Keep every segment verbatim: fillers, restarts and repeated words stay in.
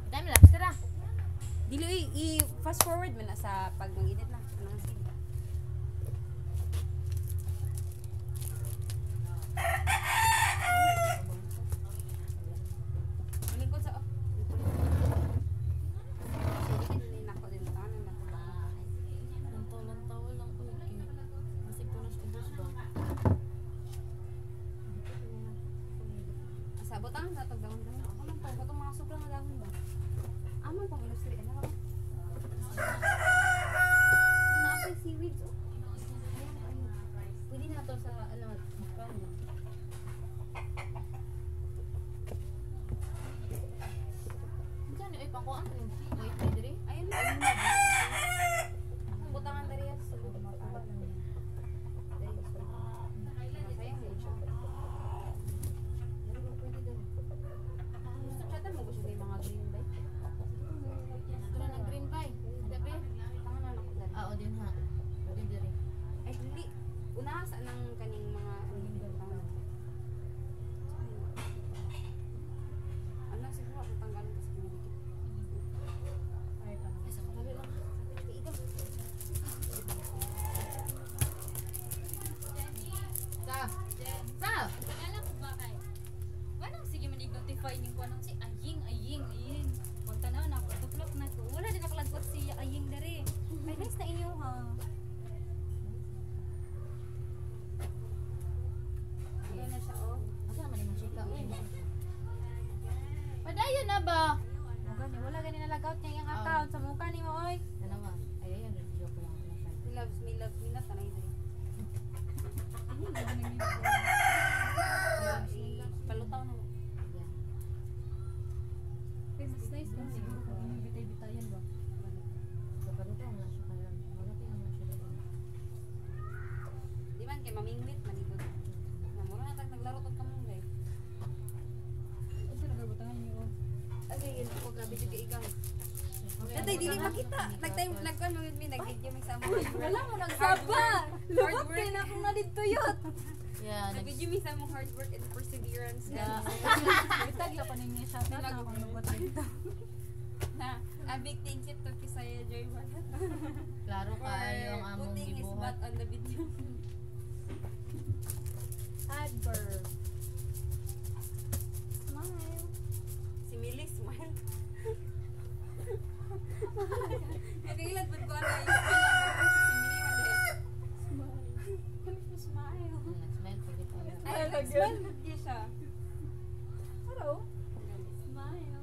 Time lapse tara. Dili i-fast forward man na sa pag mag-edit na. Ano nga sige. Malingkod sa oh. Sige, hindi nako din tanan nako. Lantaw-lantaw lang ko kay. Masig tunos tunos ba. Sabot ang natog dahon-dahon. Ako man pa butong mga sobrang dahon ba. Amo pang ilustri ano ba? Na pa seaweeds oh. Pwede na to sa ano, background mo. Diyan ay pangkuan ko. Wait, wait diri. Ayun na. Ayun na. Ang butangan dari sa loob mo pa. Dari sa. Sayang mo siya. Pero pwede daw. Gusto chata mo gusto may mga green bay. Gusto na ng green pie. Dabi. Tangan na ako dali. Ah, o din ha. Pwede diri. Ay dili. Una sa nang kaning mga ano tangan. Ano siguro ako tanggalin kasi pinigit. Ay pa. Ay sa kadali lang. Ikaw. Sa. Sa. Alam ko ba kay? Wanang sige man i-notify ning kuan si aying aying aying. Kung tanaw na ako tuklok na ko. Wala din nakalagwat si aying dere. Ay nice na inyo ha. Ayun na siya oh. Asa man imong chika? Padayon na ba? Gani wala gani nalagaut niya yung account sa mukha ni mo oy. Ano ba? Ay ayan joke lang. He loves me, loves me na tanay dali. Palutaw na mo. It's nice kung siguro kung inyong bitay-bitayan ba. Kaparuto ang nasa kayan. Wala tayo naman siya dito. Di man kay mamingwit manigod. Namura na tag naglaro tag kamong guys. Asa nagabutangan niyo oh. Asa yun ko grabe jud kay igang. Natay dili makita. Nagtime nagkuan mo mi nag-video mi sama. Wala mo nagsaba. Lubot kay na akong nadidtuyot. Yeah, next. Nag-video mi sa mong hard work and perseverance Yeah. guys. Bitag la pa ninyo shout out na akong lubot dito. Na a big thank you to Pisaya Joy Balat. Klaro kayo ang among putting his gibuhat. butt on the video. Adverb. Smile. Si Millie smile. Nakailan ba ko ano yung smile si Millie man dahil. Smile. Hmm, Smile pa kita. Ay, Ay, nag-smile din siya. Hello. Smile.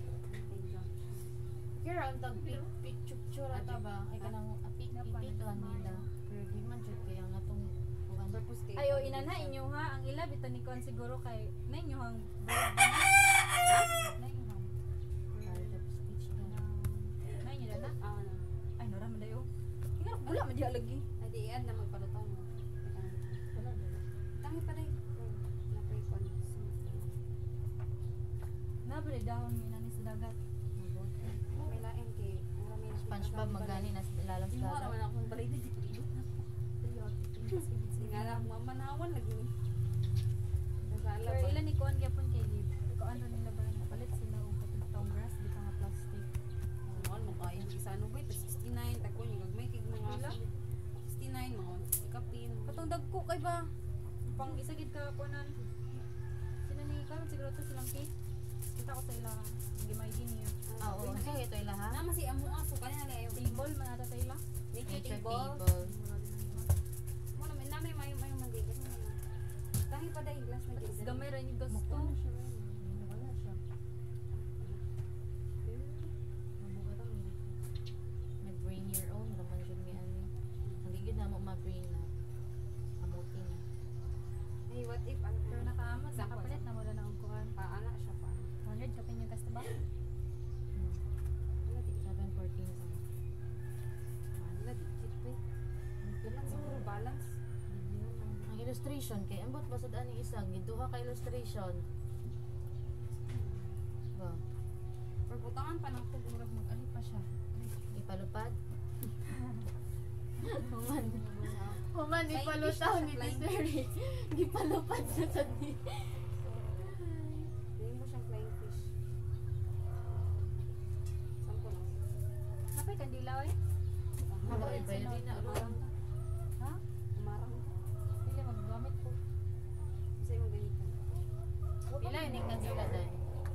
Kira ang tag pic picture ata ba? Ay kanang apik ipik lang nila. Pero di man jud kay ang atong kuan Purpose kay. Ayo inana inyo ha ang ila bitaw ni kon siguro kay na inyo hang na inyo hang part of speech na. na inyo dana Ah, ano. ay nora man dayo kinara bula man diha lagi Ay, di yan na magpalutaw mo. Tangi pa rin. Napay kon. na bali dahon mi nani sa dagat May lain kay. Marami na. SpongeBob magani nas ilalam Hindi mo sa naman akong balay na dito. Tingala akong mamanawan lagi ni. Nagala pero pa. ila ni kon gyapon kay gib ko ano nila ba napalit sila og katong grass di nga plastic Ano mo kaya isa ano ba ito? sixty-nine tako yung gagmay kay mga Wala. sixty-nine mga ikapin. katong dagko kay ba pang isa gid ka kunan sila ni karon siguro to silang cake kita ko sa ila gimay din niya Ah, oo, so ito ila ha. Nama si amo aso kanina na ayo. table man ata sa ila Nature Nature table. table. Mo naman namin mayo mayo mandigan. Tangi pa dai glass na gid. gamay ra ni gusto Wala siya. Mag-bring your own naman jud mi ani. Hindi gid na mo ma-bring na amuti na. Hey, what if ano pero nakaamot Sa nakapalit na mo na ang kuan paana siya pa. one hundred ka pinyong kasta ba Wala di. seven fourteen sa. Wala di kit pa. Kailan siguro balance. Ang illustration kay ambot basud ani isang giduha ka illustration. Ba, Or butangan pa nang pagmurag mag-ali pa siya. ipalupad. Human. Human Flying ipalutaw fish ni siya, flying Terry. Gipalupad sa tadi. Hindi mo siyang flying fish. ilaw eh. Wala ay bayari na ron. Ha? Umarang. Dili maggamit ko. Sa'yo mo ganito. Pila ini kandila dai.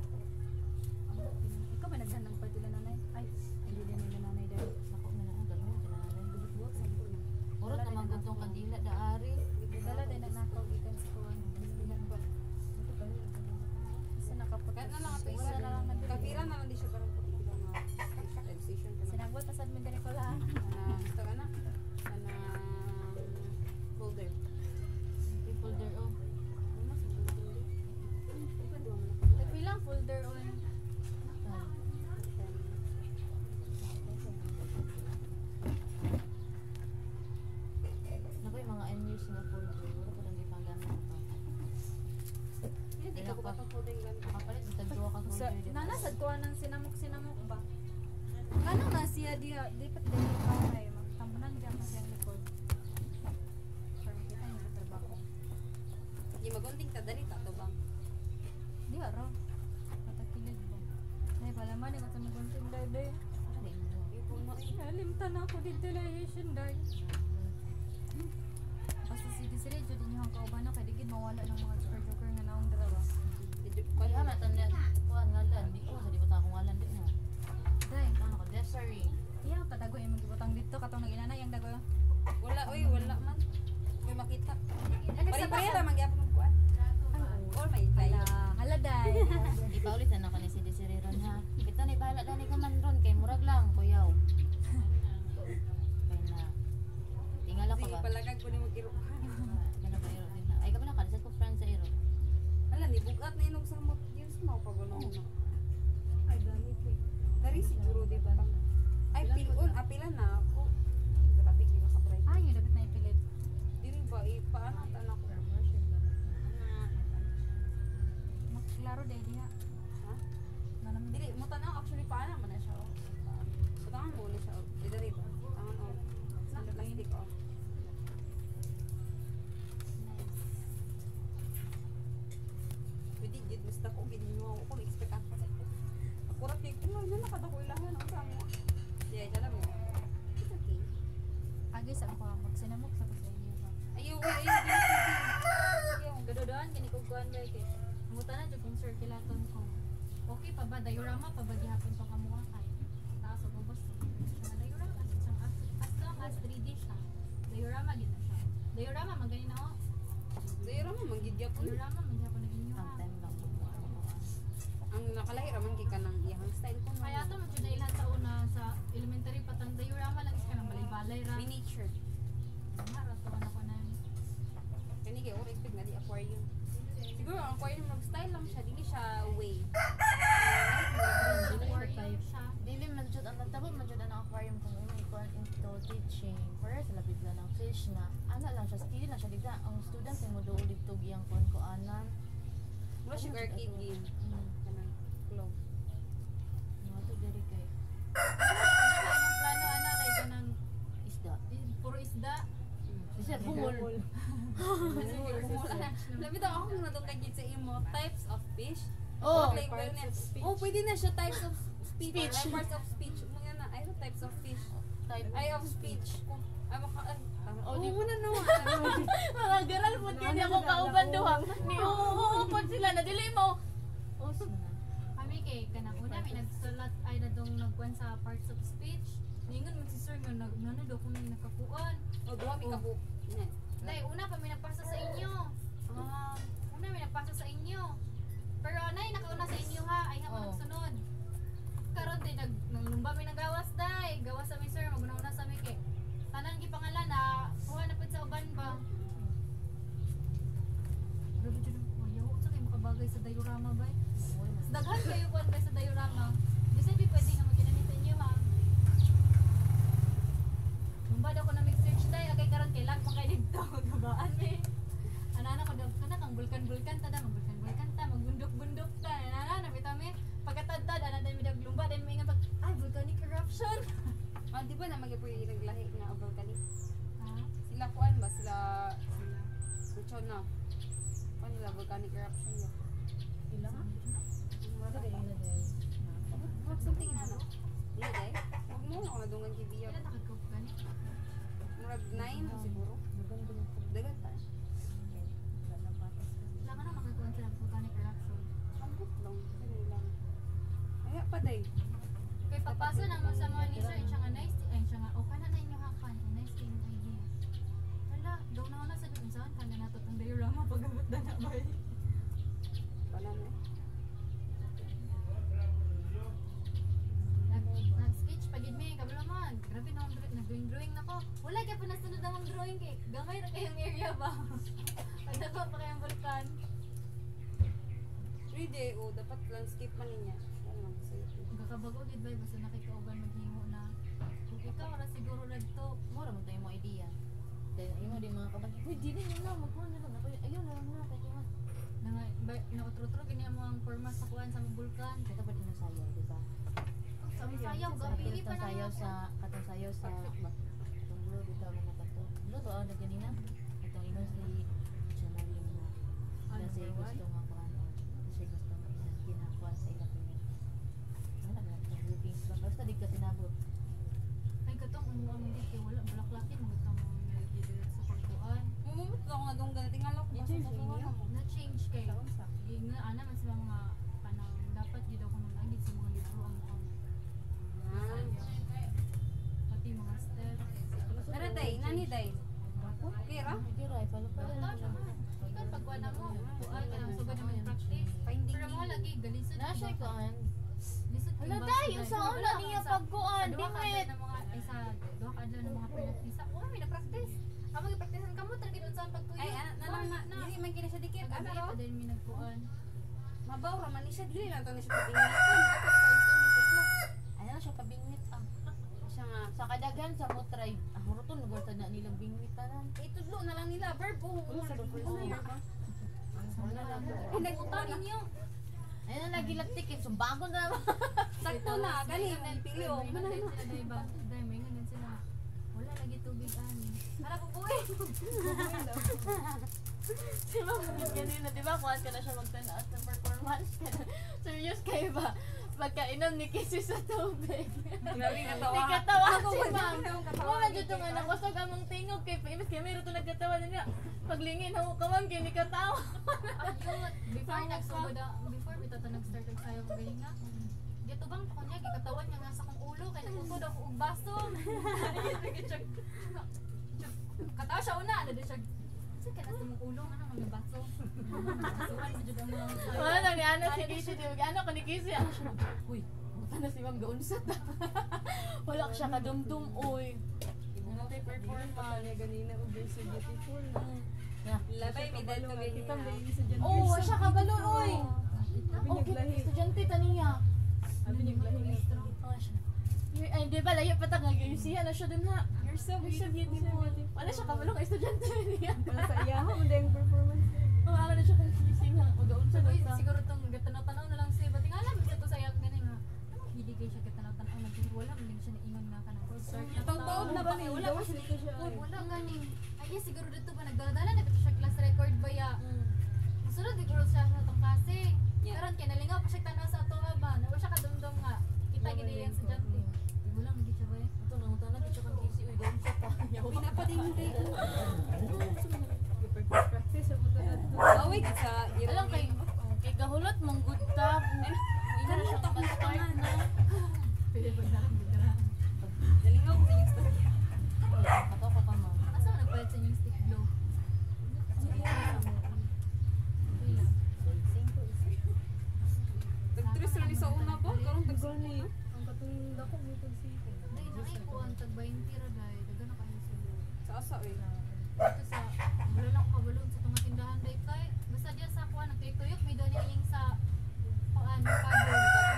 Ikaw ba naghanap pa tila nanay? Ay, hindi din nila nanay dahil. Ako man ang ganun kinahanglan. Buwag sa ito na. Urot naman gutong kandila daari. Dala din na nakaw gikan sa kuwan. Bilihan ba? Isa nakapag Kahit na lang ito Wala na lang nandun. Kapira na lang di siya parang puti ko lang nga. Decision ko lang. Sinagbot na sa admin diri ko lang. Ana, ito ka na. Ana, folder. People there oh. Ano mas ang folder? Iba doon. Bilang folder on. Nakoy mga N-years na folder. Wala ko lang gipanggamit pa. Hindi ka ko ba itong folder yung gamit? Nakapalit sa tagduwa ka Sa folder. dito. nanasad ko nang sinamok-sinamok ba? Kano na siya diha, di pat dili ka kay magtambunan diyan sa siyang likod. Para makita niyo sa trabaho. Hindi magunting ta dali ta to bang. Di aro. Patakilid ba? Nay pala man ko sa magunting day day. Ano mo? Ipo mo eh. Alimtan ako dito dilation day. Basta si Desiree jud inyo ang kauban na kay digid mawala ng mga joker joker nga naong dira ba. Kaya nga tanda kuan ngalan di ko sa di bata akong ngalan di na. Day, Ano ko Desiree. iya patago yung magibutang dito katong nag-inana yang dago. Wala oy, wala man. May makita. Ano sa Pare-pare basa? ra magyapon ng kuan. Or may Hala, tayo. hala day. Ipaulit na ako ni si Desiree ron ha. Ito ni bahala dani ka man ron kay murag lang kuyaw. Kaya na. Tingala ko Sige ba? palagag ko ni mag-iro. Gana ba iro din na. Ay kabala ka lisod ko friend sa iro. Hala ni bugat na inog sa mo. Yun sa mga pagunong no. Ay dami ko. Dari siguro di ba? Ay pilon, apila na ako. Grabe di ka bright. Ah, yung dapat na ipilit. Dili ba eh paano ta na ko? Maklaro day diha. Ha? Na naman. Dili mo tanaw actually paano man na siya. Oh. Patangan mo ulit siya. Oh. Di dari ba? Tangan oh. Sa plastic oh. Pwede gid basta ko ginyo ako kung expect ako. Ako ra kay kuno na nakadako ilahan ang sa mo. Yeah, dala mo. It's okay. Agi sa ako magsinamok sa ko sa inyo ba. Ayaw, ayaw, ayaw. Sige, ang gadodoan kini kog kuan day kay. Muta na jud kung circulaton ko. Okay pa ba diorama pa ba gihapon to kamuha kay. Taas og ubos. Sa diorama as isang as, as long as three D siya. Diorama gid na siya. Diorama magani na oh. Dahil raman manggigya po. Diorama man gihapon nag inyo Ang ha. time lang mo ano ko. Ang nakalahi raman kay kanang iyang style ko. no? Kaya to man jud ilhan sa una sa elementary patang diorama lang is kanang balay-balay ra. Miniature. Nga ra to ako na. Kani kay ora expect na di aquarium. Siguro ang aquarium mag style lang siya, dili siya way. Aquarium siya. Dili man jud ang tabo man jud ang aquarium kung umi kuan into teaching. Para sa labid lang ng fish na ana lang siya steady lang siya digda. Ang student ay mo duol dito giyang kuan ko anan. Wala siya arcade game. Hmm. Kanang club. Mga to diri kay Ang plano ana kay kanang isda. i- puro isda. Siya bungol. Labi daw ako na doon kay sa imo types of fish. Oh, like, parts ganyan. of speech. Oh, pwede na siya types of speech. Speech. Ay, parts of speech. Mga na, ay, types of fish. type Ay, of speech. Ay, maka, ay, Oh, oh, di- muna no. mga garal po kanya ko kauban duha. Ni oo po sila na dili mo. Oh, Kami kay kanang una may nagsulat ay na dong nagkuan sa parts of speech. Ningon mo si sir nga nag nano daw kung may nakakuan. O, duha mi ka book. Dai una pa may nagpasa sa inyo. Ah, Una may nagpasa sa inyo. Pero anay nakauna sa inyo ha, ay nga mo Oh. nagsunod. Karon day nag nanglumba mi nagawas day. Gawas sa mi sir maguna-una sa mi kay. Tanan gi pangalan na kuha na pud sa uban ba. Grabe jud ko yaw sa kay makabagay sa diorama ba. Daghan kayo kuan ba sa diorama. Di say pwede nga magkinani sa inyo ha. Lumba daw ko na mag-search day agay karon kay lag man kay didto gabaan mi. Anana ko daw kana kang bulkan-bulkan ta da bulkan-bulkan ta magbundok-bundok ta. Anana na bitaw mi pagkatadtad ana day mi dag lumba day mi ingat pag ay volcanic eruption. Ah, di ba na mag-ipoy naglahi nga volcanic? Ha? Sila kuan ba? Sila, sila, Suchon na. Kuan nila volcanic eruption ba? ilang? Wag something na no. Dili day. Wag mo ako madungan kay Biya. Ilan nakagkop gani? Murag nine siguro. Dagan pa. Wala ka na makagkuhan sila ng volcanic eruption. Ambot lang. Ano lang. Kaya pa day. Kay papaso naman sa mga ni sir, siya nga nice, ay siya nga, okay na na inyo hakan, nice yung idea. Wala, daw na na sa doon saan, kanya nato ang diorama pag-abot na na ba eh. Wala na. Nag- Nag-sketch pa gid mi, kabalo man, grabe na akong dra- nag-drawing-drawing na ko. Wala kaya pa nasunod akong drawing kay, gamay na kayong area ba? Pagdako pa kayong vulkan. three D o dapat landscape man niya. Wala naman kasi ito. Gakabago gid ba, basta nakikauban maghimo na. Kung ikaw, wala siguro na to. Mura mo tayo mo idea. Dahil yung mga di mga kabag, uy, di na yun na, magkuhan na lang. Ako, Ayaw na lang na, kaya kaya. Na nga, ba- nautro-tro gini mo ang forma sa kuan sa bulkan. Kaya pa din ang sayaw, di ba? Sa sayaw, gapili pa Katong na sayaw ako. sa, katong sayaw sa, Perfect ba? itong bro, dito ako nakato. Luto ako na ganina. Itong inong si Janalim na. Ano, Kasi number one? gusto nga ko ano, kasi gusto nga ina- ginakuha sa ila pinit. Ano na, itong groupings lang. Basta di ka tinabot. Ay, katong umuang hindi kay wala bulaklakin mo tamo nagdidiret sa pagkuan. Mumumot lang nga dong ganit. Tingala ko basta sa suwan mo. Na change kay. Sa unsa? Gi nga ana man sila mga kanang dapat gid ako nang lagi sa mga libro ang ang Ah. pati mga step. Pero day, nani day? Kira? Hindi rai, pala pala. Wala siya man. Ikan pagkuan na mo, kuan ka lang sugod naman yung practice. Finding Pero mo lagi galisod. Na siya ko an. Lisod Hala day, yung sa una niya pagkuan, Duha ka dingwit. adlaw ng mga ay sa duha ka adlaw ng mga pinagpisa. Oh, may na-practice. Amo gi-practicean kamo tra gid unsaon pagtuyo. Ay, ana na lang na. Dili man kini siya dikit. Ano Kagabi ro? pa din mi nagkuan. Mabaw ra man ni siya dili lang to ni siya patingin. Ako pa ito ni Taylor. Ano na siya kabingwit ah. Siya nga. Sa kadagan sa mo try, ah huruton lugar ta na nilang bingwit tanan. Itudlo na lang nila verb. Oh, Wala sa first year ba? Wala lang. Pinagkutan ninyo. Ayun na nagilagtik, sumbagon na naman. Sakto na, gani ang pili oh. May Manay sila dai ba? Dai may nganan sila. Wala lagi tubig ani. Para ko buhi. Si Ma'am kanina, di ba, kuhan ka na siya magtanaas ng performance. Serious kayo ba? Pagkainom ni Kissy sa tubig. Grabe katawa. Di katawa Ako si ba Ma'am. din ang katawa Mo man ni jud tong Kira? anak ko sa kamong tingog kay Imis kay mayro to nagkatawa niya. Paglingin ako ka Ma'am kay ni katawa. Abot. Before nagsugod ah, before bitaw ta nag-start og sayo ko galing na. Dito bang ko niya gikatawan niya nga sa kong ulo kay nagutod ako og baso. Nagitsak. Katawa siya una, ano din siya. Sa kana sa mong ulo ano mga baso. Basuhan mo jud ang mga. Wala nang ni ana si Kissy, di ba? Ano ko ni Kissy? Ano siya? Uy, ano si Ma'am gaunsat. Wala ko siya kadumdum oy. Ano tay performance ganina og so beautiful. Labay mi dad to ganina. Oh, siya kabalo oy. Okay, estudyante taniya. Sabi niya lahi. Oh, siya. You're- Ay, di ba, layo pa ta nga, yung siya na siya dun ha. You're so beautiful. Wala siya kabalo ka estudyante niya. Sa iya mo din performance. Oh, ako na siya kung kissing ha. Mag-aunsa Sabi, na ta. siguro tong gatanaw-tanaw na lang siya. Ba't nga alam siya to sa yak gani nga. Hindi kay siya gatanaw-tanaw na din. Wala man din siya naingon nga ka ng start na Pagbaog na ba kay wala pa siya. Uy, wala gani. Ay, yes, siguro dito pa nagdala-dala na dito siya class record ba ya. Masunod di ko siya sa tong klase. Yeah. Karon kay nalingaw pa siya tanaw sa ato nga ba. Nawa siya kadumdum nga. Kita gid yan sa jante. Di wala nagit siya ba. Ito na, utang na, kitsa kang kissy. Uy, gaunsa pa. Uy na pa din day. Practice sa puto na to. Away ka sa Alam kay, kay kahulot mong good tap. Ina na siya Kanot ako start na na. Pwede pag nalang bigla. Nalingaw ko sa yung story. Uy, kato ka pa Ma'am. Asa man nagpalit sa inyong stick glow? Okay lang. Tag-tres ra ni sa una ba? Karon tag Gani. Ang katong dako mo tag siko. Dahil na ay po ang tag twenty ra dahil. Daga na kayo sa sa asa eh. dito sa wala na ako kabalon sa tunga tindahan day kay basta diyan sa kuan nagtuyok may doon iling sa paan kado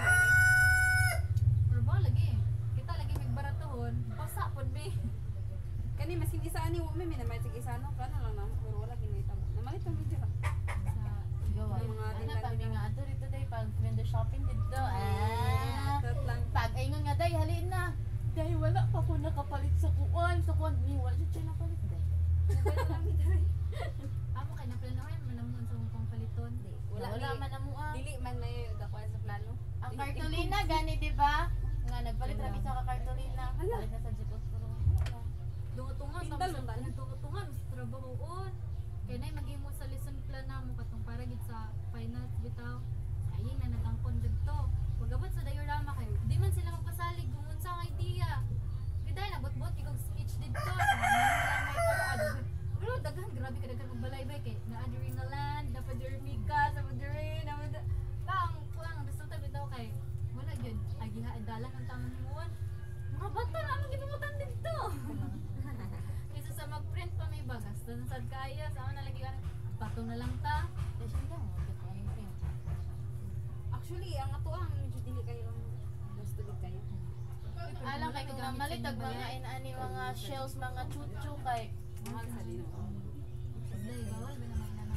pero ba lagi kita lagi magbaratohon basa pod me Kani mas hindi sa ani wa may minamay sig isa no kana lang namo pero wala ginitabo. Namalit ang video. sa Gawa. Yung mga Ano tindahan pa, may nila. nga ato dito day, pag window shopping dito. Ah. Tat lang. Pag ayun nga day, halin na. Day, wala pa ko nakapalit sa kuwan. Sa kuwan, ni wala siya napalit day. Nabalo lang mi dai. amo kay naplanohan man naman sa mong paliton Wala, wala man na mo ah. Dili man may gakuan sa plano. Ang cartolina, gani di ba? nga nagpalit ra gid sa kakartolina. Palit na sa Jipos pero Dungo-tungan Pintal sa man ta. dungo-tungan sa trabahoon. Kaya na maghimo sa lesson plan na mo katong para gid sa finance bitaw. Ayun na nag-angkon dito. Pagabot sa diorama kayo, di man sila magpasalig kung unsa ang idea. Giday na bot-bot kay kog speech dito. May pero pero daghan grabe ka daghan og balay bay kay naa diri nga land, na pa diri mika, sa pa diri na pa kang kuang resulta bitaw kay wala gyud agiha dalan ang tamang himuon. Mga bata na ang ginutan dito. Isa sa mag-print pa may bagas, dan sad kaya sa na lagi kan patong na lang ta. Desyon daw, gid ko ang print. Actually, ang ato ang medyo dili kayo ang gusto gid kayo. Alam kay kung namalit og mga inani mga shells, mga chuchu kay Mahal sa dino. Dai bawal ba naman na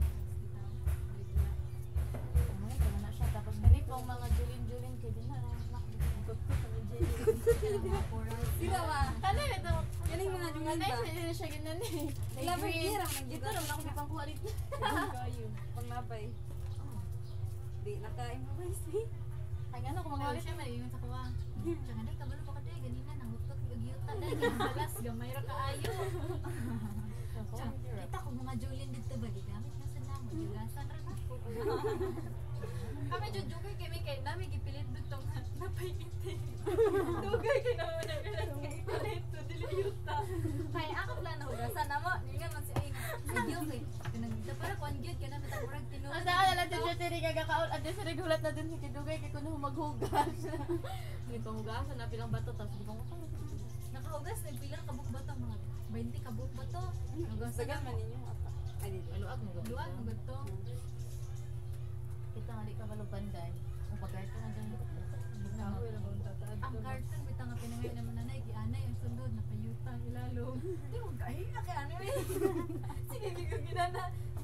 ano ko na siya tapos kani pong mga julin-julin kay din na nakikot ko sa julin. Sila ba? Kani ito. Yan yung mga Nga julin nice ba? na siya ganun eh. Ila ba kira man Dito gito ram na ako may pangkuha dito. kayo. Pag napay. Di naka-improvise eh. Ay nga no kung mga Mga ulit. siya may sa kuwa. Tsaka dai kabalo pa ka dai ganina nang utot og yuta dai balas gamay ra kaayo. Tsaka, kita ko mga Julian dito ba gigamit na sa namo julasan ra nako. Kami jud joker kay may kay nami gipilit dito nga napayiti. Dugay kay naman na gipilit to dili yuta. Kay ako plan hugasan namo ninga man si ay video kay kanang para kuan gyud kana bitag murag tinuod. Asa ka lang dito siya rin kagakaon at sa regulat na din si Kidugay kay kuno maghugas. Hindi pa hugasan na pilang bato tapos di pa mo Nakahugas na pilang kabuk bato mga twenty kabuk bato. Hugas Sagan man ninyo apa. Ay dito. Ano ag mo Luwag mo gadto. Kita nga di ka malubanday. Kung pag-arte na dyan. Ang carton bitaw nga pinangay naman nanay gianay ang sundod na payuta ilalom. Di mo kahiya kay ano eh. Sige gigo ginana.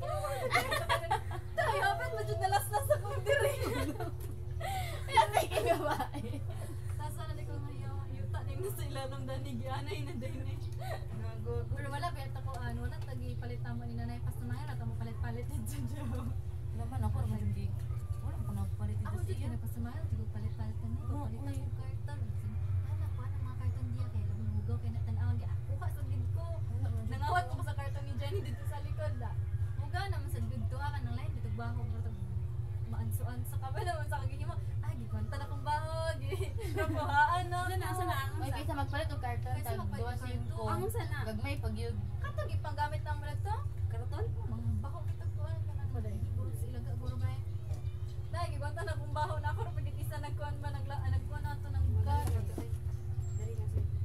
Tayo apat mo jud nalaslas sa kong diri. Kaya sige nga ba eh. Tasa na di ko ngayo yuta ning nasa ilalom dani gianay na dini. Pero wala ba ito ko ano wala tagi palit na mo ni nanay pas na nga mo palit-palit din jud. Naman ako naman yung gig. Wala ko nagpalit Ako dito dito siya. na pasamahan, siguro palit-palit na nito, Oo, palit uy. ang karton. Hala, paano ang mga karton diya kaya labing hugaw kaya natanawan di ako ka sa gid ko. Nangawat ko sa karton ni Jenny dito sa likod da. Muga naman sa gid to ka nang line dito baho mo to. Maansuan sa kabala man sa kagihimo. Ay, gikwanta na kong baho, gi. Napuhaan no. Sana sana ang May bisa magpalit og karton Kasi tag magpalit duwa og singko. karton. Ang sana. Gagmay pag yun. Kato gipanggamit na mo na to. Karaton? Mga baho kita ko ano na ko dai. Puro sila ga puro ba. Dai gikwanta na kong baho na ako ro pagit isa nagkuan ba nagla nagkuan na to ng gar. Dari na sir.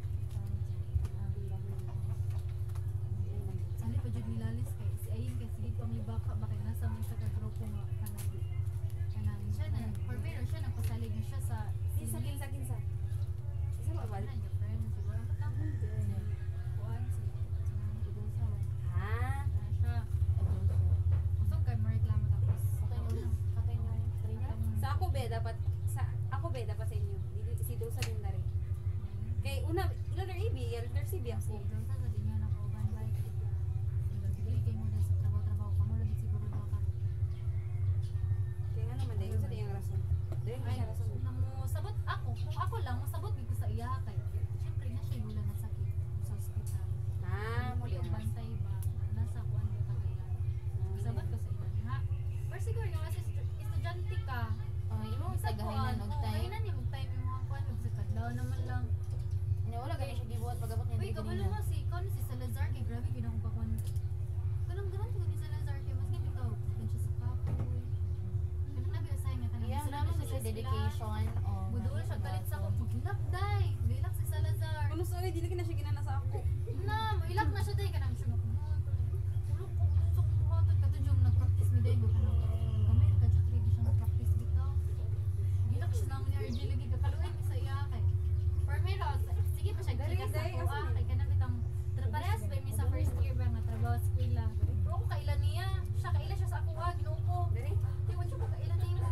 Sali pa jud nilalis kay si Ayin kay sige pang libaka ba kay nasa man sa kagrupo nga kanang kanang siya na for me siya nagpasalig na siya sa Kinsa kinsa kinsa. Isa ba ba? Wala niya friend siguro ang patapon kuan si Idosa Ha. siya usog kay mareklamo tapos Patay nyo. Patay nyo. Trina. Sa ako be dapat sa ako be dapat sa inyo. Dili si Dosa din dari. Kay una letter A B, letter C B si ako. Idosa sa dinya na kauban ba sige kay mo dahil sa trabaho-trabaho ka mo lagi siguro daw ka Kaya nga naman dahil sa diyang rason. Dahil ay siya rason. namo sabot ako kung ako lang masabot gid ko sa iya kay syempre na siya wala na sakit sa ospital. Ah, Muli muli ang bantay ba nasa kuan ka kagayan. Sabat ko sa ilan ha. Or siguro yung kasi estudyante ka. Oh, imo Sa kuan, tagahinan og oh, time. gahinan ni mong time yung mga kuan ug sa kadlaw naman lang. Nya wala gani siya gibuhat pagabot niya Uy, dito kabalo mo si kon si Salazar kay grabe ginang pa kuan. Kanang ganan ko ni Salazar kay mas gid ikaw kan siya sa kapoy. Kanang nabi asay nga kanang Iya, naman siya sa dedication. Oh, Budol siya galit sa ako. Magilak day. Gilak si Salazar. Kuno sa dili na siya ginana sa ako. Na, ilak na siya day kanang siya magbuhat. Ulok ko sa buhaton kadto yung nag-practice mi day mo kanang gamay ka jud ready siya mag-practice bitaw. Gilak siya nang R J lagi kakaluin mi sa iya kay. Primero sige pa siya gigas sa Day, ko asa ah ni? kay kanang bitang parehas ba mi sa first year ba nga trabaho sa eskwela. Pero ako kailan niya, siya kailan siya sa ako ah ginoo ko. Dari? Di mo siya ko kailan nimo.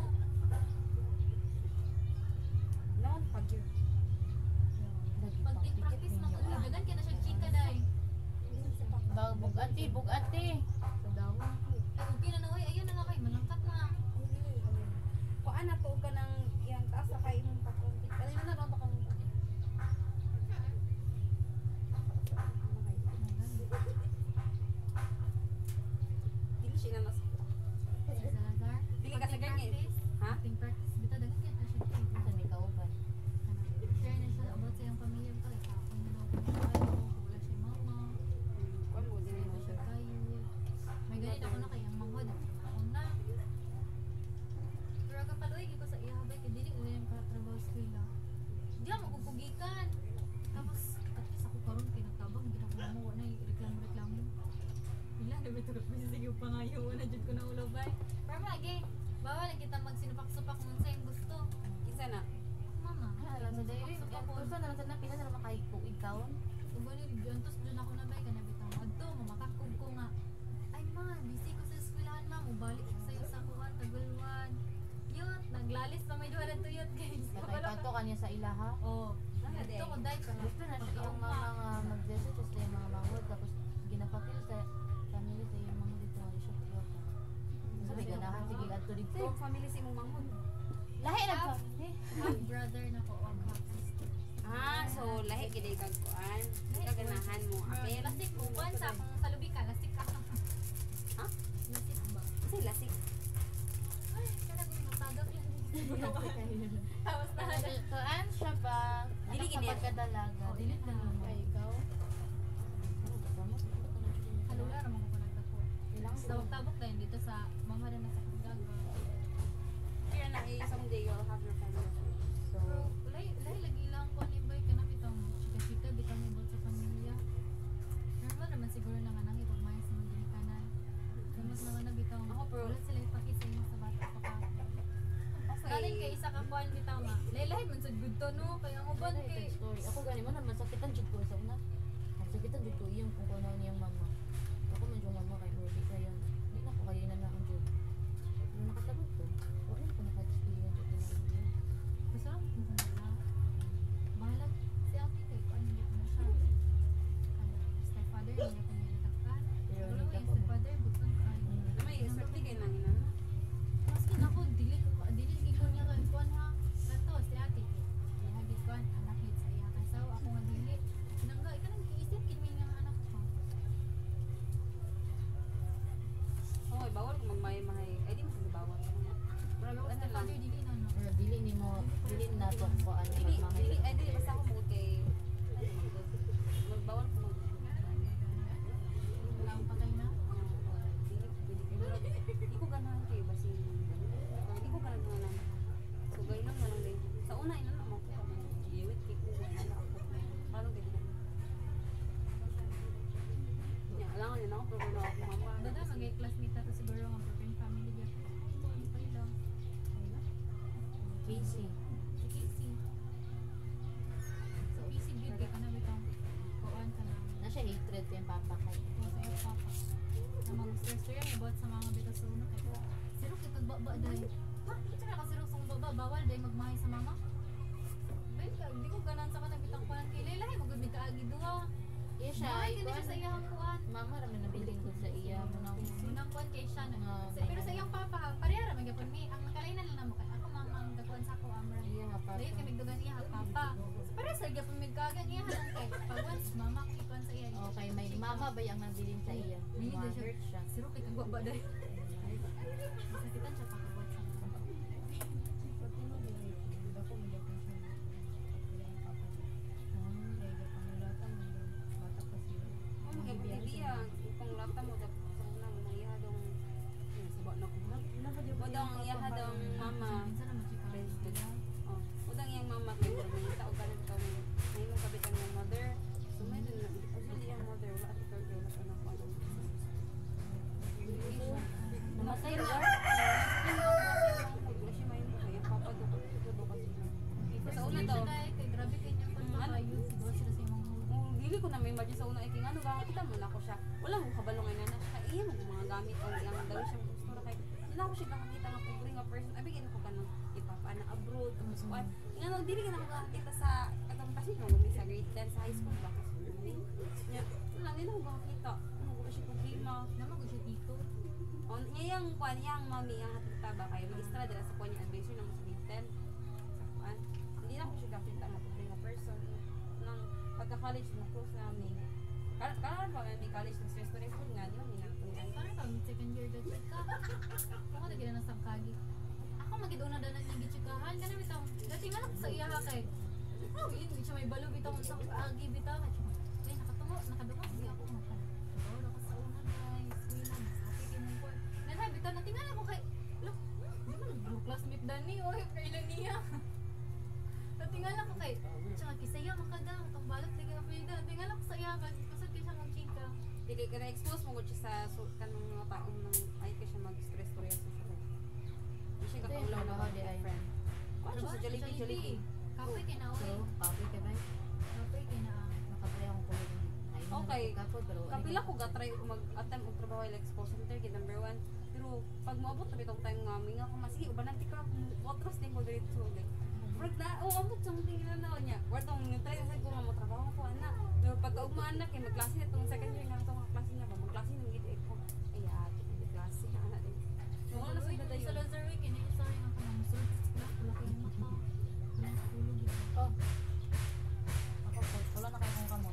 Naon pag yun. Pag practice na ko dagan kay na siya chika day. Bag bugati, bugati. Sa dawon ko. Ay okay na na oy ayun na nga kay malangkat na. Kuan na to ka ng iyang taas sa kay imong pakon. Kanina na ra ba Pangayo na jud ko na ulo bay. Pero magi, bawal na kita magsinupak-supak mo sa yung gusto. Isa na. Mama. Hala sa day. Supak ko. Kusa na lang sa na pila na makahigpuig kaon. Ubali diyan tos dun ako na bay kana bitaw. Adto mamakakog ko nga. Ay ma, busy ko sa eskwelahan ma, mubalik ko sa isa kuan tagulwan. Yot, naglalis pa may duha na tuyot guys. Katay pato kanya sa ilaha. Oh. Ano, Adto day? ko dai pero. Gusto na siya yung mga mga mag-visit sa yung mga manghod tapos ginapapil sa family sa yung mga dito nga siya tuwa. Sabi ganahan sige adto dito. Kung family si mong manghod. Lahi na pa. Eh. Half brother na ko o half sister. Ah, so lahi gid kag kuan. Kaganahan mo. Okay, Apil. lasik mo kuan sa akong salubi ka, lasik ka. Ha? Lasik ba? Kasi lasik. Ay, kana kung matagap yan. Tapos na Tuan siya ba? Dili Anak sa gini. pagkadalaga. Dili na Ah. naman. Ay, ikaw? halula ra mo ko nagdako. Ilang Tabok-tabok dahil dito sa mama na nasa Pagdaga. Kaya na eh, someday you'll have your family. So, Pero lay lay lagi lang ko ni bay kana bitong chika-chika bitong ibot sa pamilya. Normal naman siguro na nga nang ipagmaya sa mga kanan. Gamot naman na bitong Ako, pero- wala sila ipakisa mo sa bata pa ka. Galing kay isa ka kuan bitaw nga. Laylay man sad good to no kay ang uban Wala, kay ito story. Ako gani mo naman sakitan jud ko sa una. Sakitan jud ko iyong kung kuno niyang mama. Ako man yung mama kay Ruby kayon. Di na ko kayo na na ang jud. Pero nakatabot ko. Wala ko naka-experience ito na yun. gusto lang ko nila. Bahala si ate kay kuan hindi ko na siya. Ano, stepfather hindi ko nilitakpan. Pero Pero hindi ka yung pa- stepfather butang kay. Na may swerte kay nang ina. Maski na ako dili ko dili ko niya kay kuan ha. Nato si ate kay. Kaya hagit kuan anak hit sa iya kasaw ako nga dili. Sinangga ika nang giisip kini nga anak ko. Okay, bawal kung magmay-mahay. Ay, di mo sa bawal. Marami Pero ano lang. stepfather dili na no. Pero dili ni mo dili na to ko ano Dili, magmahay. dili, ay, dili, basta ako mo kay... Magbawal ko mag... Wala akong patay na. Dili, dili, dili. Di ko ganahan kayo, basi. Di ko ganahan. So, gano'n lang lang din. Sa una, ino naman ko kami. Giwit kay ko, wala na ako. Parang kayo na. Yeah, alangan yun ako, pero wala ako mama. Dada magay classmate na to siguro nga broken family diya. Ito ang pala daw. Casey. Si Casey. So Casey good kay kana bitong kuan ka na. Na siya hatred kay papa kay. O sa iyo papa. Na mag-stress yan about sa mga bitaw sa uno kay. Siro kay kagbaba dai. Ha, ito na ka siro sa baba bawal dai magmahay sa mama. Bay ka, di ko ganan sa kanang bitang kuan kay Leila hay magud mi kaagi duha. Iya siya Mahay ay kini siya sa kuan. iyang kuan. Mama ra man nabiling ko sa iya mo na. Unang kuan kay siya na. Ah, Sa- Pero sa iyang papa, pareha ra man gyapon mi. Ang nakalainan lang namo kay ako mama ang dakuan sa ako amra. Iya ha papa. Dahil kami dugan iya papa. Para sa gyapon mi kagan iya lang kay pag once mama ko ikuan sa iya. Okay, may mama ba yung nabiling sa iya? Dili daw siya. Ma-hurt siya. Siro kay kagbaba dai. Masakitan siya pakabuat sa mama. Oh, mag-ibig kung lata mo dapat sa una mo iya dong sabot na ko. Mo daw ang iya dong mama. Minsan naman siya President. Oh, udang yang mama kay mo may tao kalit ka mo. May mo kabitan ng mother. So may din na usually ang mother wala at ikaw wala ka na ko ano. Namatay Pero ba? wala siya may mo kay papa do ko do kasi. Sa una daw. Kay grabe kay niya pag makayo siguro sila sa imong huli. Oh, dili ko na may imagine sa una iking ano ga kita mo na ko siya. Wala mo kabalong ay nana siya. Iya mo mga gamit ang yang daw siya gusto ra kay. Dili ako siya nakakita nga pobre nga person. Abi gid ko kanang ipapa na abroad o sa kuan. Nga no dili ka na makakita sa katong kasi mo mo sa grade ten sa high school ba kasi. Nya, wala nila ko makakita. Ano ko siya problema. Naman ko siya dito. On niya yung kuan yang mami yang hatita ba kay magistra dira sa kuan yung advisor ng sa grade ten. Sa kuan. Hindi na ko siya nakita nga pobre nga person. Nang pagka-college na close namin. Karon karon pa may college ng stress to record nga di ba minatuan. Parang pag second year ka chika. Ako na gina sa kagi. Ako magid una daw na nang chikahan kana bitaw. Dati nga lang sa iya ha kay. Oh, yun siya may balog bitaw sa agi bitaw. Kay nakatungo, nakadungo siya ako makal. Oh, ako sa una guys. Uy na, okay kay mong kuan. Nanay bitaw natingala ko kay. Look, di man nag classmate Dani oy kailan niya. Natingala ko kay. Tsaka kisaya makadang tong balot di ka pwede. Natingala ko sa iya kasi kusad kay siya magchika. Dili ka na-expose mo gud siya sa so, kanang mga taong nang ay ka siya mag-stress to sa siya. Di siya Ito yung kakaulang na trabaho di ay. friend. Kuha siya sa Jollibee, Jollibee. Kapoy kay na So, oy. copy ka ba? Kapoy kay na. Nakatry akong kulit. Okay. Kapod, pero Kapila ko ga-try mag-attempt og trabaho like expose center kay number one. Pero pag moabot na bitong time nga minga ko masige uban nanti ka otros din ko diretso like. Work na, oh, amot something na na niya. Work tong try sa ko nga mo trabaho ko ana. Pero pag kaugmaan na kay magklase na tong second year nga tong klase niya ba magklase nang gid ko. Ay ate, di klase ana din. So wala na sa Uy, data sa yun. Lazar week kay na sorry nga ka nang sort sila wala kay mata. Tulog ito. Oh. Ako po, wala na kayo kong kamot.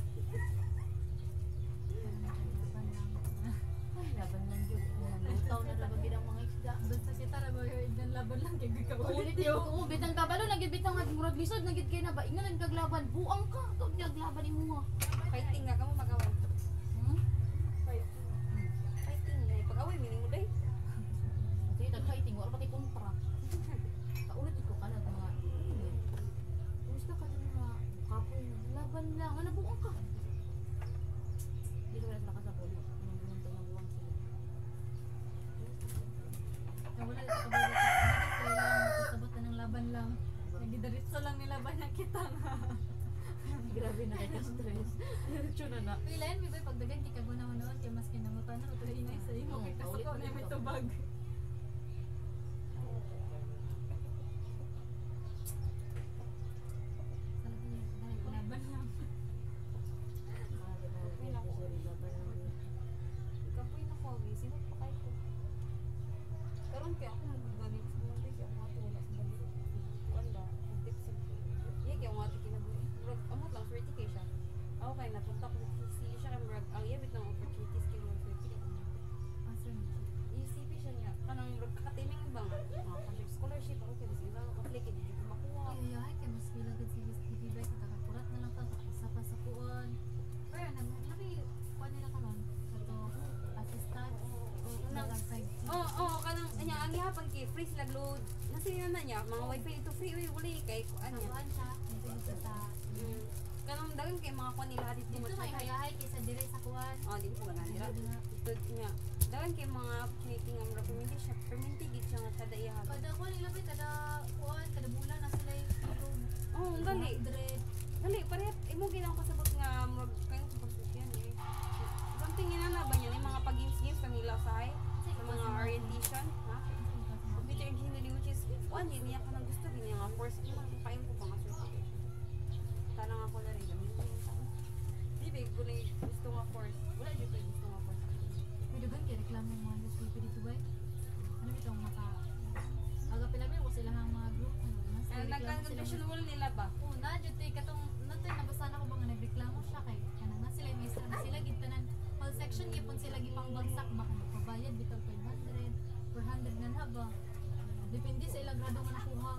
Ay, laban lang yun. Lutaw na laban bilang mga isda. Basta kita ra ba yung laban lang kay gika Ulit yun. Oo, bitang kabalo, nagit bitang murag lisod, nagit kayo na ba? Ingan nagkaglaban. Buang ka. Ito, naglaban ni mo. Fighting nga kamo magawa. Hmm? Fighting nga pag-away meaning mo day. Kasi nag-fighting, wala pati kontra. Kaulit ko ka na ito mga. Kumusta ka din mga kapoy na laban lang. Ano, buang ka. Hindi ko na sila kasapon. Anong bumuntang na buwang sila. wala dito ka ba dito. Hindi kailangan makasabot na ng laban lang. Nagidaritso lang nilaban na kita nga. Grabe na kaya stress. Tsuna na. Pilayan mi ba pagdagan di ka guna noon kay mas kinamutan na ito inay sa imo Oo, kay paulit kasako na ulit may ka. tubag. Laban lang. Kapoy na ko, sino pa kayo ko? Karon kaya ako nagagalit sa mga day, kaya ako nga wala sa balik. Wala, tips sa iya kaya nga kinabuhi. Murag, amot lang, swerte kay siya. Ako kaya napunta ko sa C C siya, kaya murag, ang iyabit ng opportunities kay murag swerte kay ano. Asa ni? I C P siya niya, kanang murag kakatiming bang, mga project scholarship, ako kaya kasi ina ako apply kay di ko makuha. Ay ay kay mas pila gud sige sige ba kakakurat na lang ka isa pa sa kuon. Pero na nabi kuan nila karon ato assistant Nang- nang side. Oo, oo, kanang, anya, ang ihapon kay free sila load. Nasa yun na niya, mga wifi ito free, uy, wala eh, kay kuan niya. Kuan siya dito sa Mm. Kanang dagan kay mga kuan nila dito dito may hayahay kaysa dire sa kuan. Oh, di ko ganang dira. Dito nga. Tud niya. Dagan kay mga opportunity nga mura perminti siya, perminti gid siya nga kada iya. Kada kuan nila ba kada kuan kada bulan na sila yung tulog. Oh, ang gali. one hundred. Gali pare imo ginang pasabot nga murag kayo sa pagsusyan eh. Something ina na ba niya yung mga pag-games-games kanila sa hay, sa mga orientation, ha? Computer engineering which is one yun niya kanang gusto din niya nga course ko man kayo ko ba nga certification. Tanang ako na rin gamitin yung tama. Di ba ko na gusto nga course. Wala jud ko gusto nga course. May dugan kay reklamo mga newspaper dito ba? Ano bitong maka aga pila mo sila hang mga group ano mas Eh, nagka-confession wall nila ba? Oh, na jud tay katong nantoy nabasa na ko ba nga nagreklamo siya kay kanang na sila may na sila gid tanan whole section gyapon sila gipangbagsak baka magpabayad bitaw five hundred four hundred na na ba. Depende sa ilang grado nga nakuha.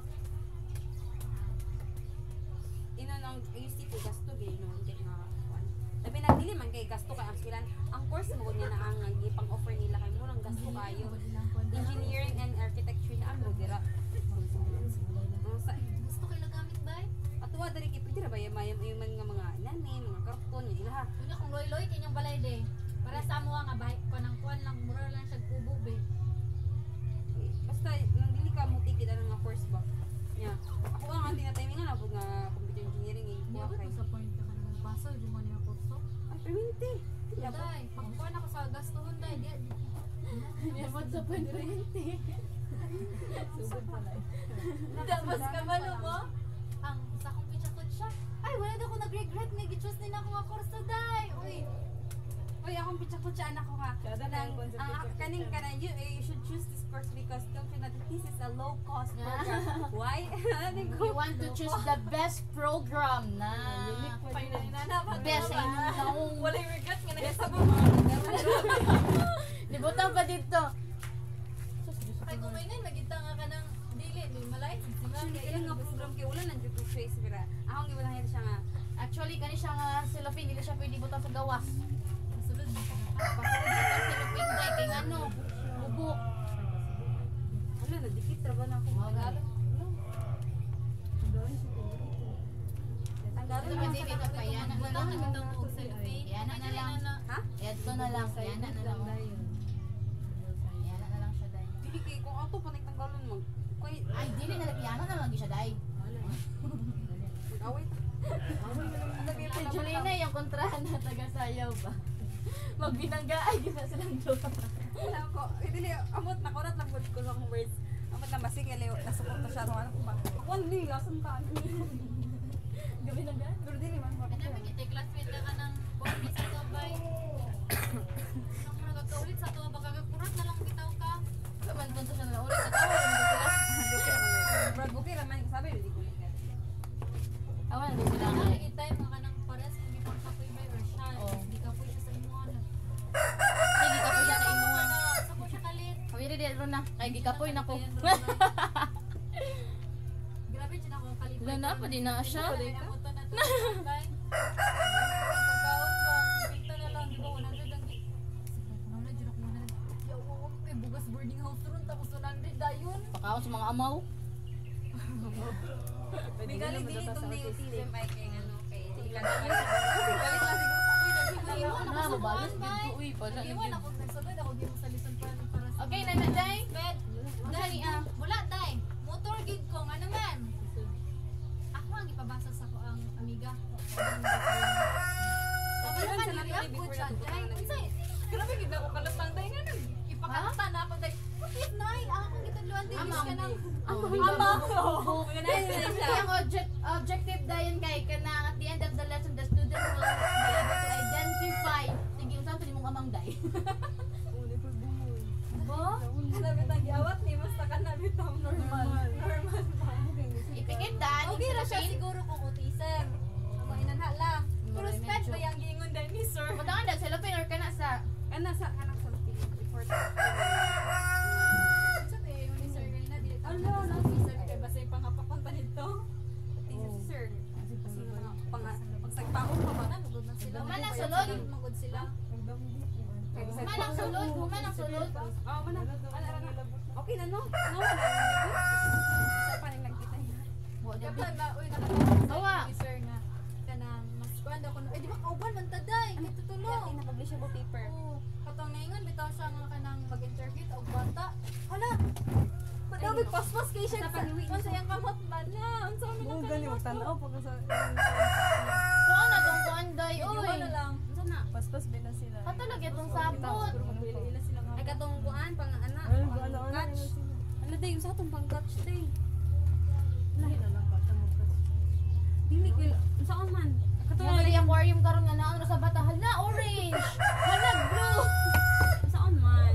Ino nang U C T gasto gyud no hindi nga kuan. Labi na dili man kay gasto kay ang silan. Ang course mo niya na ang gipang offer nila kay mo lang gasto kayo. Engineering and architecture na amo dira. Ang sa Gusto kay gamit ba? atuwa diri kay pwede ra ba yung mayam yung mga mga nani, mga karton yung ilaha. Unya kung loy-loy kanyang balay de. Para sa amo nga bahay kanang kuan lang mura lang siya kubo be. Eh, Basta nang dili ka mo tikid ang mga course ba. Nya. Ako ang ating na timing na nga computer engineering eh. Hindi Kuha ba kay. sa point ka kanang basa di mo niya kurso? Ang perminti. Day, pagkuan ako sa gastuhon day, di. Yaman sa pwente. Subod pala eh. Dapat ka malo mo? Ang sa kong pichakot siya. Ay, wala daw ko nag-regret nga gi-choose din ako nga kurso day. Uy, Uy, akong pitsak-put siya anak ko nga. Kada na Nang, yung concept ang pitsak-put kaning siya. ka na, you, eh, you should choose this course because don't you know that this is a low-cost program. Why? Ano ko? You want to choose the best program na finally na naman. best ay nung Wala yung regret nga Yes, nagsabi ako mo. mga Libutan pa dito. Kay kung may nang nagita nga ka ng dili, di malay. Actually, ilang nga program kay wala nang dito choice bira. Akong gibutan siya nga. Actually kani siya nga silopin dili siya pwede butang sa gawas. Sulod mo sa Pasulod dito silopin day kay ngano bubuk. Ano na dikit ra ba na ako Mga Tagalog? No. Tatanggal Ano Ito naman pwede kay kapayana na Butang lang. na bitaw mo og selfie. Yana na lang. Ha? Ito na lang. Yana na lang. Yana na lang siya day. Dili kay kung ato panay tanggalon mo. Kay Ay, dili na lang. Yana na lang siya day. away ta. Si Julina yung kontrahan na taga-sayaw ba? Magbinangga ay gina silang jowa. Wala ko. Eh, Dili amot nakurat lang gud ko sa akong words. Amot na basig kay nasuporta siya ro ano ko ba. One day asan ka? Gabi na ga? Pero dili man ko. Kaya may kita classmate na ka ng boyfriend sa Dubai. Nung mga nagkaulit sa tuwa, baka kakurat na lang bitaw ka. Kaman punto siya na ulit. Katawa naman ko sila. Brad Buki raman sabi dili ko. Awan na din sila. Ano, nakikita yung mga kanang pares, hindi pang kapoy ba or siya. Oo. Hindi kapoy siya sa imuhan. Sige ka po siya sa imuhan. Sa po siya kalit. Kawiri di ron na. Kay gikapoy na ko. Grabe siya na akong kalit. Wala na pa din na siya. Ay, amuto na to. Kay. Pagkaon ba, sipinta na lang, di ba, one hundred ang gi- Sige, ano na, dyan ako one hundred. Yawa ko, kay bugas boarding house ron, tapos one hundred dayon. Pakaon sa mga amaw. May galing dili tong autism ay kay ano kay dili ka na. Galit lang siguro. Na, mabalos din ko. Uy, pala. Iwan ako, nagsagad ako, di mo sa lisan para para sa... Okay, nana, day. Bed, dahil ah, wala day. Motor gid ko nga naman. Ako ang ipabasa sa ko ang amiga. Ako Ano naman sa ang nangyari ko before siya. na to? Day, unsay? Grabe gid ako kalapang day nga nang ipakanta na ako day. Bakit nay? Ako gitudluan din Amang. ka nang Amang. Amang. Kasi ang object, objective dayon kay kana at the end of the lesson the student will be able to identify. Sige, unsa to nimong amang day? Uli ko bumoy. Bo? Sabi tang giawat ni basta ka na bitaw normal. Normal ba? Ipikit dan. Okay ra siya siguro kung autism. Ako inanha lang. Pero May sped medyo. ba yung gingon dahil ni sir? Matangan dag cellophane or kana sa Kana sa kanang sa before. Sa tayo yung ni sir ngayon na dili ko Ala, sa officer kay basta yung pangapakunta nito. Tingin si sir. Kasi mga pang pagsagpaon pa ba? Mana magud na sila. Human ang sulod. Magud sila. Kay bisag human ang sulod, human ang sulod. Oh, mana. Ana ana. Okay na no. No na. Sa pa ning nagkita niya. Wa di Kapag ba uy Awa. nakakita ni sir nga kanang mas kuan daw kuno. Eh di ba kauban man taday kay Kaya tutulong. kinaka-publishable paper. Oo. Katong naingon bitaw siya nga kanang pag-interview og bata. Hala. Padawi paspas kay siya Sa sa paniwi. unsa yang kamot man na. Unsa man Oo, ang gani mo tanaw pag sa Kuan na tong kuan day Uy. oy. na lang. Unsa na? paspas ba na sila. Katulag itong sapot. Ila sila nga. Ay katong kuan pang ana. Ay, ano ano na Catch. sila. Ano day sa atong pang catch day. Lahi na lang bata mo kasi. Dili ko unsa man. Ito Katong na yung aquarium karon nga naon ra sa bata. Hala orange. Hala blue. unsa man.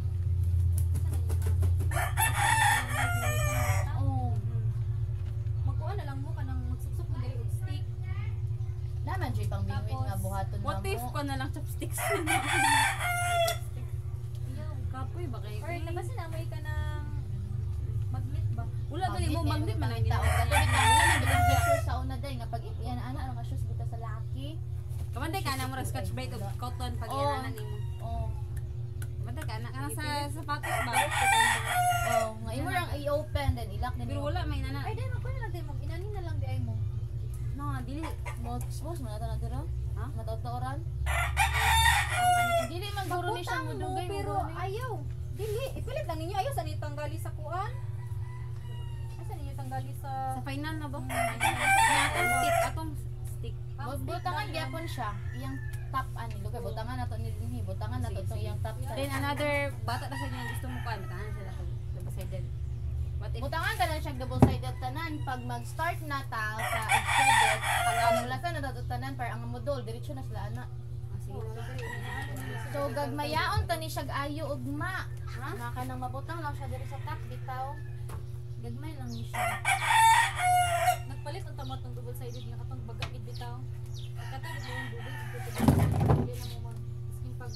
Oh. Magkuan na lang mo kanang magsuksok mo dali og stick. Naman jay pang bingwit nga Tapos, buhaton What na if mo. ko na lang chopsticks? Iyaw. Kapoy ba kay? Or labasin na may ka ng magnet ba? Wala gali mo magnet man ang tao. ginawa. Katulad na wala na bilang picture sa una day nga pag iyan ana ano ka shoes bitaw sa laki. Kamanday ka na mo scotch brite og cotton pag Oo. inanan nimo. Oh. Kamanday ka na kana sa sapatos ba? Oh, nga imo lang i-open then ilak din. Pero wala may nana. Ay dai magkuan na lang day mag inani na lang di ay mo. No, dili. mo expose man na dira. Ha? Matautoran. Dili man guro ni siya mo Mabutang mo, dugay mo pero guro ni. ayaw. Dili, ipilit lang ninyo ayaw sa ni tanggali sa kuan. Asa ninyo tanggali sa Sa final na ba? Atong stick, atong stick. Ang Butangan stick gyapon siya. Iyang top ani lo kay butangan nato ni dinhi, butangan nato tong iyang top side. Then another bata na sa inyo gusto mo kuan, batahan sila kung double sided. What if Butangan ka na siya double sided tanan pag mag-start na ta sa exhibit, ang among lasan na dato tanan para ang modul diretso na sila ana. Ah, sige na. So gagmayaon ta ni siya ayo ugma. Ha? Na kanang mabutang lang siya diri sa top bitaw. Gagmay lang ni siya. nagpalit ang tamat ng double sided nga katong baga gid bitaw. Katong mo yung dugay dito sa dili na mo mag skin pag.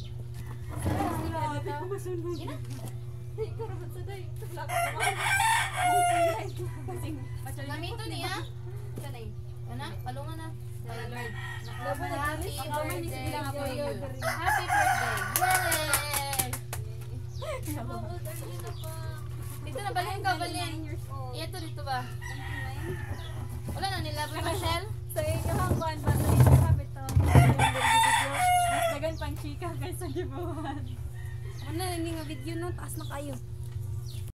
Ina. Ay, karabat sa day. Taglak ko. Kasing pasyal Namito niya. Kanay. Ana, palungan na. By Lord. Laban na Happy Ang birthday kamay ni sila nga to po you. yun. Happy birthday. Yay! Oo, dali na pa. Dito na balhin ka, balhin. years old. Ito dito ba? Wala na nila, Michelle? Sa inyo hang chika kaysa gibuhat. Ano na, hindi nga video no, taas na kayo.